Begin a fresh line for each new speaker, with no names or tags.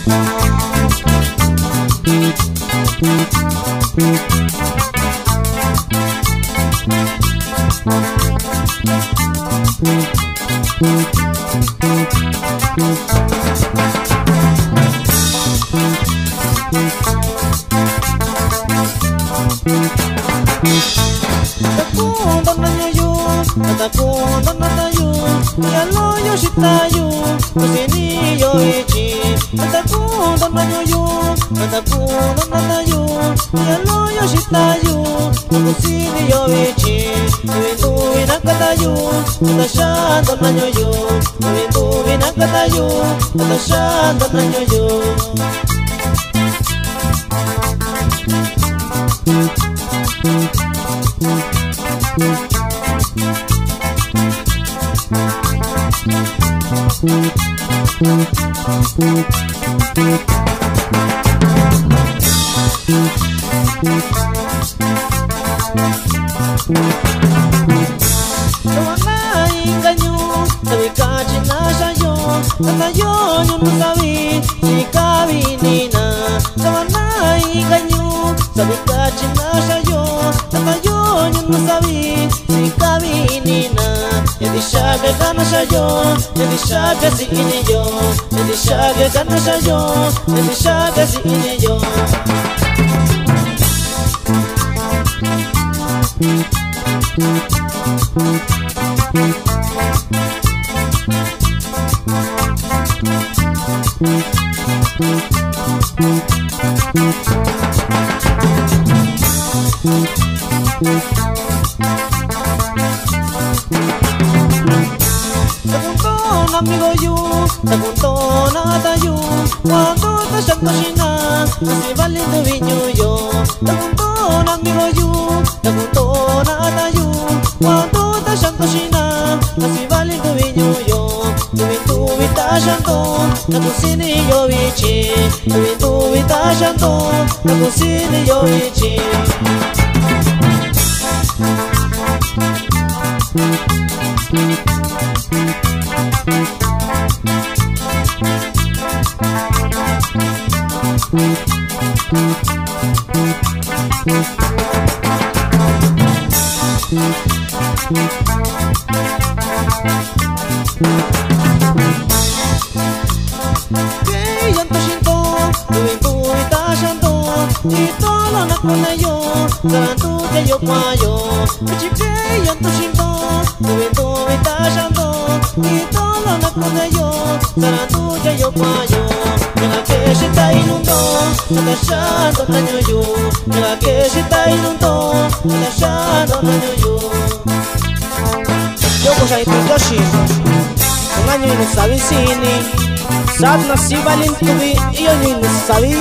Takunda na nyoyo, takunda na tayo, yalo yoshitayo, kusini yo ichi. Takunda na nyoyo, takunda na tayo, yalo yoshitayo, kusini yo ichi. Windu vinakatayo, tashando na nyoyo, windu vinakatayo, tashando na nyoyo. Tawana inganyo, sabi kachi na sayo, katayo nyo no sabi, sikabi nina. Tawana inganyo, sabi kachi na sayo, katayo nyo no sabi, sikabi nina. Yedishaga kana sayo, yedishaga si iniyo, yedishaga kana sayo, yedishaga si iniyo. Takuntona amigo yu, takuntona tayu, cuando te siento shina, así vale tu viño yo. Takuntona amigo yu, takuntona tayu, cuando te siento shina, así vale tu viño yo. Tu vita shanto, na kusini yo ichi. Tu vita shanto, na kusini yo ichi. Yanto shinto, tu vita shanto, y todo na kuna yo, santu te yo kwayo. Chipe yanto shinto, tu vita shanto, y todo na kuna yo, santu te yo kwayo. Nega que se ta inundo, nega shanto na nyoyo, nega que se ta inundo, nega shanto na nyoyo. Yo pues ahí te yoshi, un año y no sabe sini. Saat na si balin tuwi, iyon yung nasasabi.